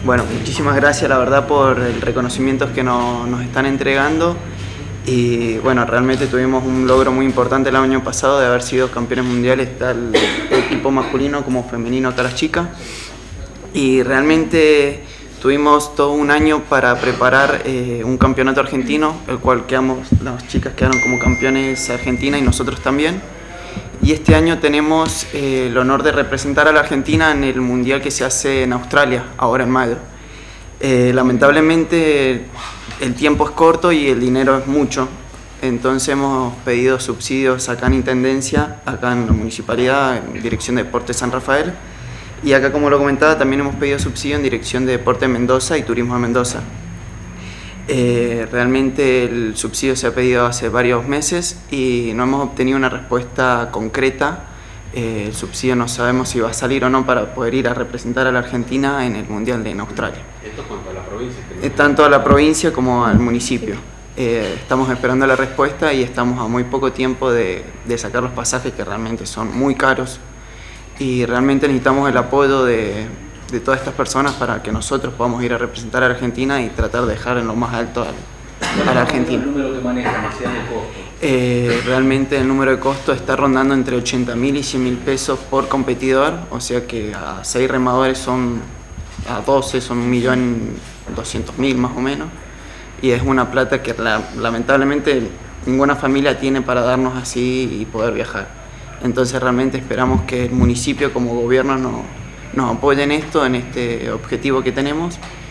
Bueno, muchísimas gracias la verdad por el reconocimiento que nos están entregando y bueno, realmente tuvimos un logro muy importante el año pasado de haber sido campeones mundiales, tal equipo masculino como femenino acá las chicas, y realmente tuvimos todo un año para preparar un campeonato argentino, el cual las chicas quedaron como campeones argentinas y nosotros también. Y este año tenemos el honor de representar a la Argentina en el mundial que se hace en Australia, ahora en mayo. Lamentablemente el tiempo es corto y el dinero es mucho, entonces hemos pedido subsidios acá en Intendencia, acá en la Municipalidad, en Dirección de Deporte San Rafael, y acá, como lo comentaba, también hemos pedido subsidio en Dirección de Deporte Mendoza y Turismo de Mendoza. Realmente el subsidio se ha pedido hace varios meses y no hemos obtenido una respuesta concreta. El subsidio no sabemos si va a salir o no para poder ir a representar a la Argentina en el Mundial en Australia. ¿Esto cuanto a la provincia? Tanto a la provincia como al municipio. Estamos esperando la respuesta y estamos a muy poco tiempo de sacar los pasajes, que realmente son muy caros, y realmente necesitamos el apoyo de todas estas personas para que nosotros podamos ir a representar a la Argentina y tratar de dejar en lo más alto a la Argentina. ¿El número que manejan hacia el costo? Realmente el número de costo está rondando entre 80.000 y 100.000 pesos por competidor, o sea que a 6 remadores a 12 son 1.200.000 más o menos, y es una plata que lamentablemente ninguna familia tiene para darnos así y poder viajar. Entonces realmente esperamos que el municipio como gobierno nos apoye en esto, en este objetivo que tenemos,